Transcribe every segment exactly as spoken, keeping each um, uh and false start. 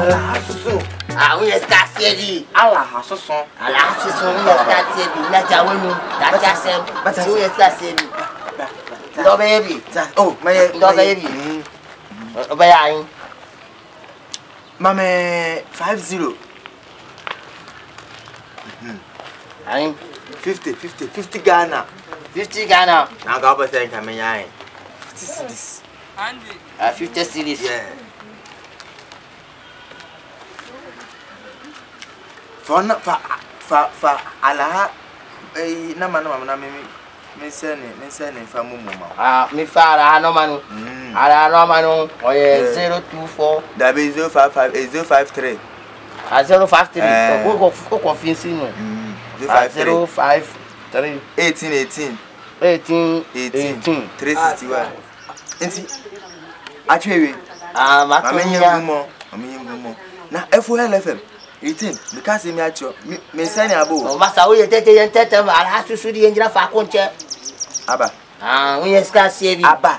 Allah susu. Ah, we ska sebi. Allah susu. Allah susu we ska sebi. Na jawenu. Da cha sem. We ska sebi. Do baby. Oh, my do baby. Oba ya yin. Mame five zero. Ayin fifty fifty fifty Ghana. fifty Ghana. Na ga ba say kan me yan. fifty cedis. Andy. Ah, fifty cedis. Yeah. For na fa fa fa ala eh na ma na ma na me me say ne me say ne fa mumu ma. Ah, me fa ala no manu. Ala no manu. Oye zero two four. That be zero five five eight zero five three. Ah, zero five three. Go go go convince no. zero five three eighteen eighteen eighteen eighteen three sixty-one. Enti atwewe ah makonya mo mamenye mo na F O L F M eighteen because me atwo me sani abo o masa wo ye tete ye tete ala susu di enjira fa konche aba ah wo ye ska sebi aba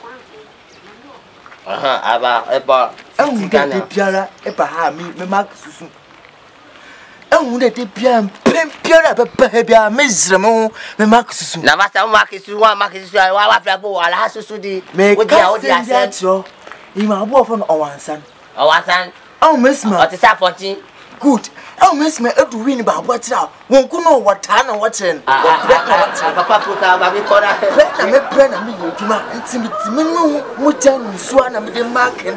aha aba eba en de biara eba ha me me mark susu en de de biara pem biara be be biara me zremo me mark susu na masa wo mark susu wa mark susu wa wa fra bo ala susu di wo dia wo dia se ima abo fo no owansan owansan oh mesma o ti sa fourteen good oh mesma edu win ba abo tira won ku no wata na watren papa puta ba bi kora na me pre na me yeduma ntimi me no mo tan nsuo na me de marking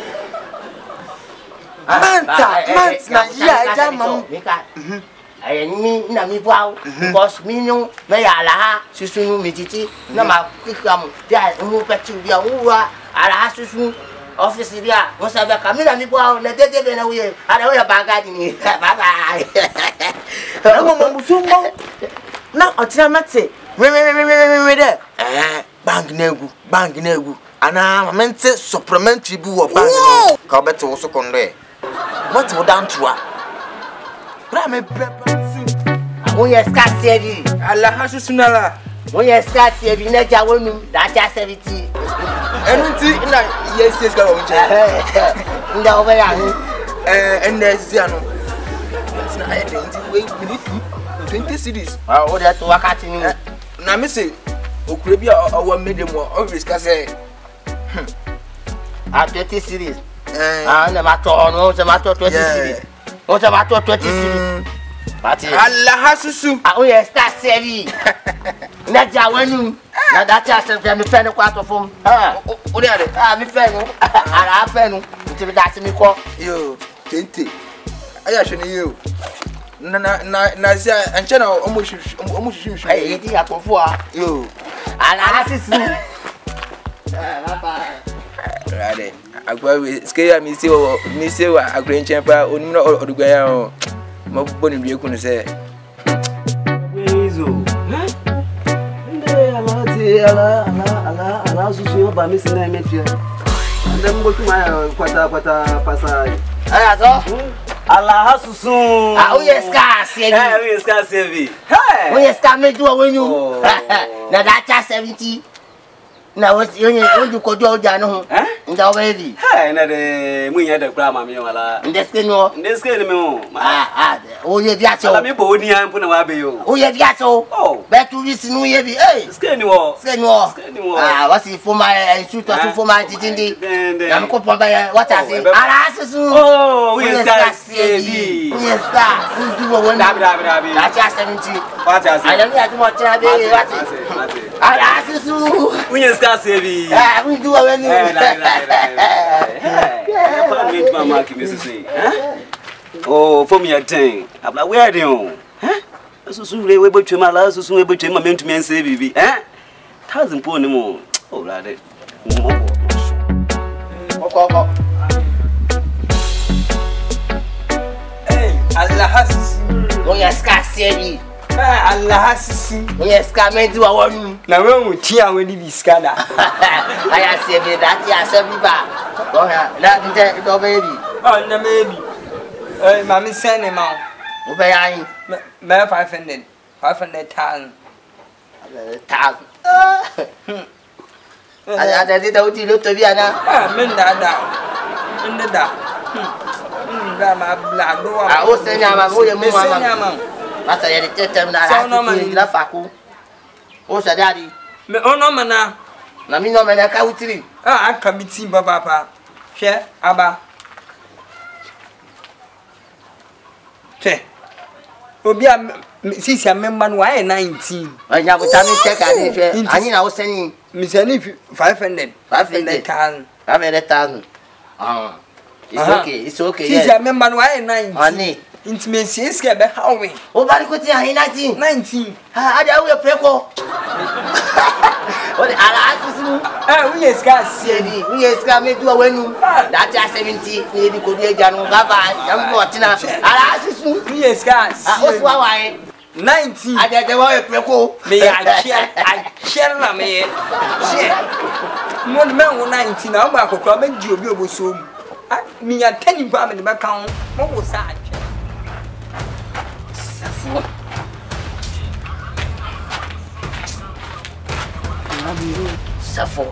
manta manta na ya ja mam eh mi na mi bua because mi no me ya la susu nu mi titi na ma kikam dia hu petu dia uwa ala susu office dia mo sabe ka mi na mi bua na tete be na uye ala uya bagadi ni baba na mo mo sumbo na otira mate we we we we we de eh bank na egu bank na egu ana mente supplementary bu wo bank no ka beto wo so kondo e what wo down to a bra me prepare wo ye ska sebi ala hasu sunala wo ye ska sebi na jawonu da cha seventy enunti na yes yes ga wo nche nda oba ya hu eh ns ano na aye de nti we minute twenty series ah o de to wakati ni na me say okure bi owo medium o risk say ah twenty series ah na ma to no se ma to twenty series o se ma to twenty series pati Allah hasusu ah o ye start sevi na jawenu na data se me fe ni kwato fom ah o de ade ah mi fe nu ara fe nu nti bi da se mi ko yo twenty aya hwe ni yo na na na sia enche na omo omo hwehwehwe eh yedi akofo a yo ala asisu ah baba rade agwa we ske mi se wo mi se wa agrenchen pa onum na odugwa ya o mo boni due kunu se wezo nde ala ti ala ala ala ala susu ba mi sina emetia nde mbo tuma kwata kwata pasa aya so ala hasusu ah o ye ska sevi eh o ye ska sevi hey o ye ska meju wonu na data seventy na wo yonye ondu kojo oja no ho nda obebi hey na de munya de kra ma mi wala ndeske no ndeske ni me ho ah ah o ye bi aso ala mi bo ni an pu na wa be yo o ye bi aso oh betu risi nu ye bi eh ndeske ni wo ndeske no ndeske ni wo ah wasi foma shoot to foma titindi na mko pomba ya wata si ala asusu oh we ska sevi we ska ndu wo wona dabi dabi dabi na cha seventy wata si ala mi atumo cha be wati ala asusu we ska sevi ah ndu wo woni eh la la la eh pa mi mama ki mi sisi eh oh for me a ten abla where dey o eh asusu re we betwe ma la asusu we betwe ma mentu men se bibi eh thousand po ni mo oh la de mo oko oko eh Allah hasusu o ye ska sevi ah Allah hasusu o ye ska meju wonu na we mu ti awon ni bi skada aya sevi that ya sevi ba o ya na nte do baby oh na maybe eh mami sene ma o be ya yin me five hundred five hundred thousand ta ada ada di tau ti lo to bi ana ah men da da men da bra ma bla do ah o se nyama mo ye mo mama asa ye de tem na la ti la faku o se daddy me ono mana na mi no me na ka wutiri ah aka mi ti ba papa hwe aba che obi a sisi a member no ai nineteen anya buta mi check ani hwe ani na o se ni mi se ni five hundred five hundred thousand ah it's okay it's okay sisi a member no ai nineteen ani intimacy is ke be hawe o bari ko ti ani nineteen nineteen ha ada we preko o ala asusu eh we yes ka see ni we yes ka me do wenu that is seventy ni di ko di eja no ga ba yam ko tina ala asusu we yes ka see o so wa e nineteen ada de wa preko me ya share I share na me share mo me wo nineteen na o ba kokoro me di obi oboso mu ah mi ya ten ba me ne ba kan mo wo sa atwe Safo.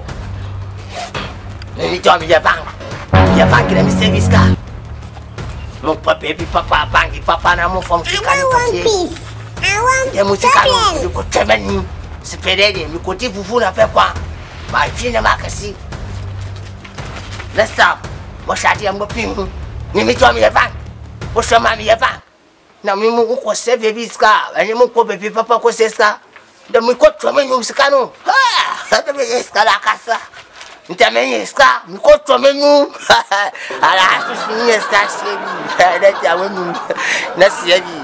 Me to mi je bank. Je bank na mi service car. Mon papa et papa bank papa na mo form I want one piece. I want ya musika no seven. ko temani. Sipere mi ko ti fufu na fe kwa. Ma chi na makasi. Let's stop. Mo shati am go pin. Ni mi to mi je bank. Mo so ma mi je bank. Na mi mo ko save service car. Ani mo ko baby papa ko seska. Da mi ko to me musika no. Ha, da me seska la casa. Nitamenye ska mikoto menyu ala asusu nye ska shebi da ta wenu na siyaji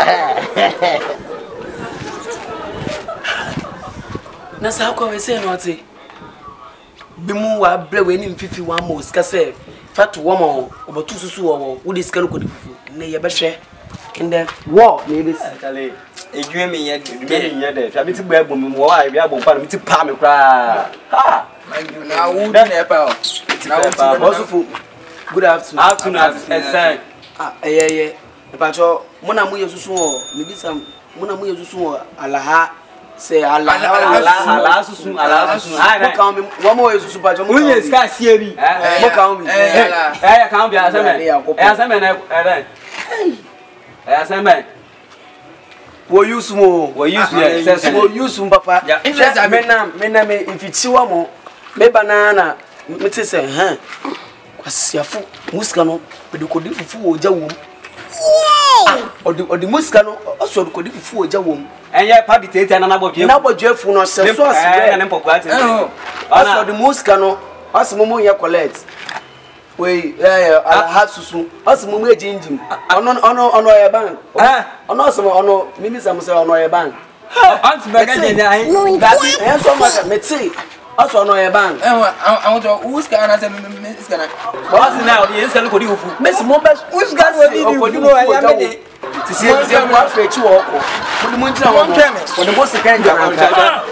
na sa kwa we say no ate bi mu wa bre we ni mfifi wa mo ska say fatu wo mo obotu susu wo wo de ska no kodi fufu ne ye be hwe kinde wo na be Chale edwe me ye edwe me ye de fa bi ti gbo egbo mi wo wa bi agbo pa mi ti pa mi kra ha na wo na pa na wo ti Bosufu good afternoon afternoon exact ah eh eh pacho mo na mo ye susu wo me bi sam mo na mo ye susu wo alaha say alaha ala ala susu ala susu ha mo kan mi wo mo ye susu pacho mo Unye ska sie bi mo kan mi eh eh kan bi aseme eh aseme na eh eh aseme wo use mo wo use ye say wo use papa Interest me na me na me ifiti wa mo me banana me te say ha kwasiafo musika no de kodi fufu wo ja wom Yay! odi odi musika no oso de kodi fufu wo ja wom enye pa bi tete na na bodwe na bodwe fu no se so eh na ase nempo kwa tete oso de musika no oso mo mo ye collect we eh ala hasusu oso mo mo e jinjim ono ono ono ye bank ono oso ono mimi sam se ono ye bank Aunt Baganya na ai eh so much me ti oso ono ye bank eh I want to who's gonna say me is gonna boss na o ye ska no kodi fufu Messi mo be who's gonna we need you know I am the ti se ti se mo afa chi wo ko mo ni mo njira wo mo ni mo se kan ja ko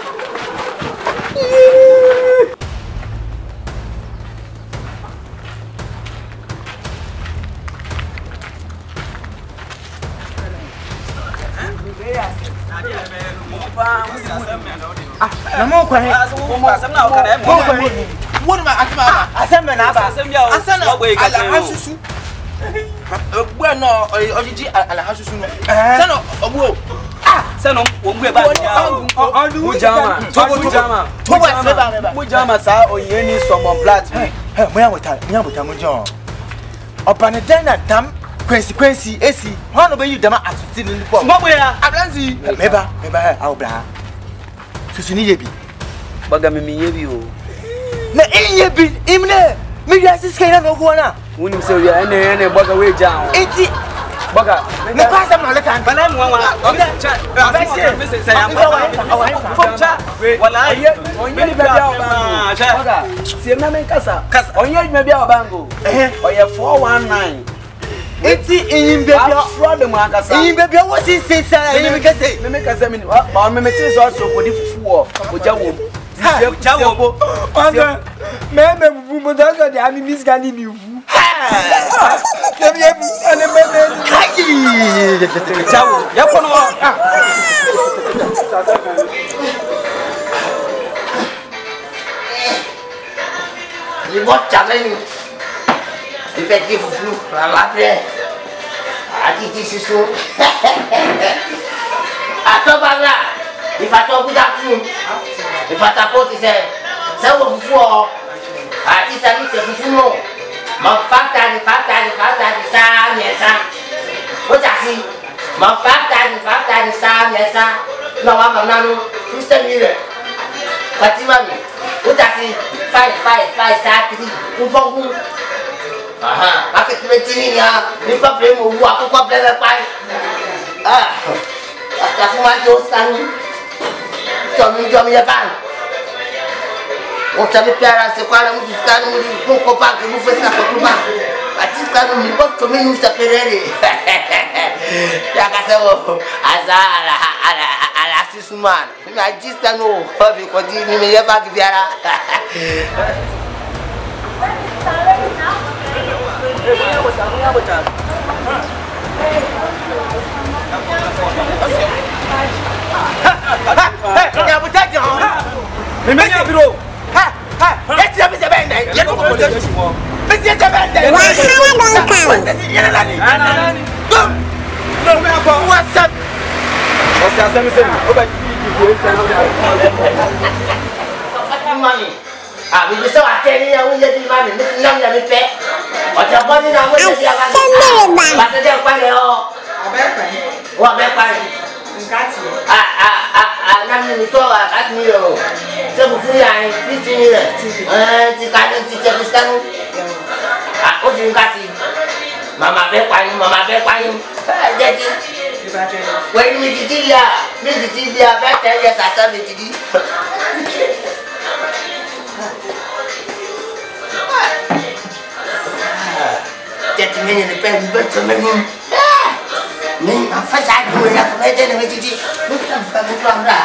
na mo kwa he asem na o kana mo kwa he wonu ma asema asem na ba asem ya o asana ala hasusu ogbu no ojiji ala hasusu no sana ogbu se no wo ngwe ba ya mu jama mu jama to wa se ba ba mu jama sa oye ni someone plat eh mo ya wota mo ya wota mo jo opane den na dam kwensi kwensi esi hono be you dam atuti ni po mo gbe ya abranzi meba meba aw bra susu ni ye bi baga me me ye bi o na inye bi imne mi ya siska na no go na woni se wi ene ene baga we ja eti baga me pa sa ma le kan bana mu wa o ga cha ba se se ya ma fo cha wala ye onye ni bia o bango baga se na men kasa onye ni bia o bango eh oye four one nine eti yin be bia fraud mu akasa yin be bia wo si se sa yin me kase me me kasa me ba me me ti so so kodi fufu o o ja wo cha wo Oga me me bu mo da so de ami miss gani ni fu ke bi e bu ane me me kai cha wo ya kono ni bo challenge effective flu la la pre Akiti susu. Atobala. Ifato budaku. Ifata poti se. Se wo fufu. Ati sami te fufu no. Ma fakta ni fakta ni fakta ni sa miesa. O jasi. Ma fakta ni fakta ni sa miesa. Na wa ma nanu. Sister mire. Fatima mi. O jasi. Five five five sa three. Ufongu. Aha, pakai tiba-tiba ya, ni problem mu, aku problem apa? Ah, aku maju sekarang, jom jom ya bang. Orang cakap piara sekolah mu sekarang mu di pokok bang, mu fesna pokok bang. Aci sekarang mu pun cuma nu seperti. Ya kasih wo, azar ala ala ala sisman. Aci sekarang mu, habis kau di ni ya bang piara. Ya buta jangan. Memang biro. Ha, ha. Eti ya bisa benda. Ya kau boleh. Mesti ya benda. Wahana dongkang. Ya nani. Nani. Go. No me apa. WhatsApp. WhatsApp saya mesti. Oba. Fatima ni. Ah, bisa waktu ni yang jadi mana? Mesti nam jadi pe. Macam apa ni nama jadi apa? Masa dia apa ni oh? Apa apa? Wah, apa ni? Kati. Ah, ah, ah, ah, nam ni tu ah, kati ni oh. Sebab yang di sini le. Eh, jika ada jika sekarang. Ah, oh jadi kati. Mama berpaling, mama berpaling. Jadi. Wah, ni jadi dia, ni jadi dia betul dia sasa ni jadi. Jadi ni ni pen betul ni. Ni apa sahaja tu yang kau macam ni macam ni. Bukan bukan bukan dah.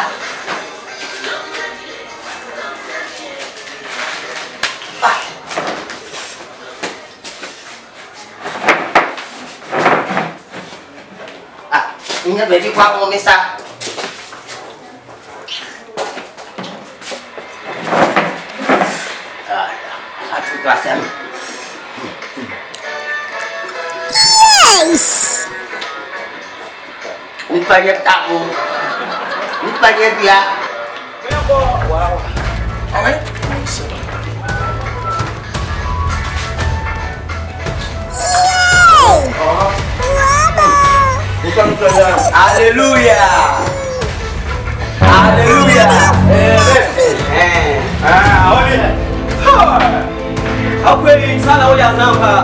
Ah, ini baby kau mau misah. Ah, satu kelasan. Ni banyak tamu. Ni banyak dia. Wow. Amin. Bukan saja. Haleluya. Haleluya. Eh. Ah, awak ni. Aku ini salah orang nampak.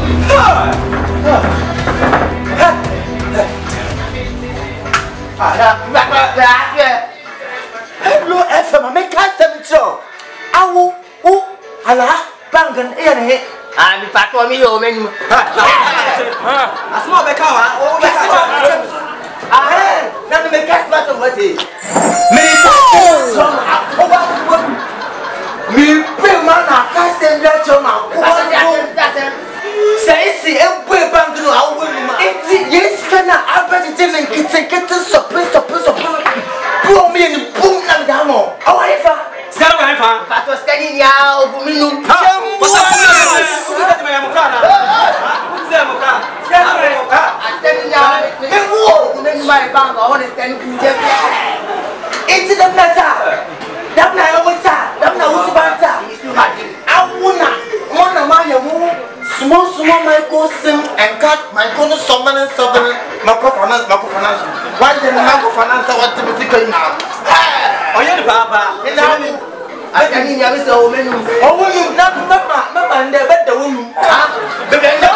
Ada berapa berapa? Lu F M me custom jo. Awu, u, ala, bangun iya ni. Ah, ni patut mi yo men. Ha. Asma be kawa. Oh, be kawa. Ah, eh, nan me custom tu mati. Me custom aku wa. Me pe mana custom dia cuma aku. Saya si empe bangun awu ni ma. Iti yes kana apa jemen kita kita sopir sopir sopir. Buang mi ni bum nang damo. Awak Ifa. Sekarang apa Ifa? Patut sekali ni aku minum. Pasal apa? Kita cuma yang muka. Kita yang muka. Kita yang muka. Sekali ni aku aku minum mai bang. Awak ni sekali punya. Iti dah nata. Dah nak awak tak. Dah nak usah baca. Aku nak. Mana mana mu. Small small microsim and cut micro summon and seven microfinance microfinance. Why the microfinance what to be going now? Oh ya baba. Ini ada ni ni habis awak minum. Oh, you nak mama mama anda betul. Ah, betul.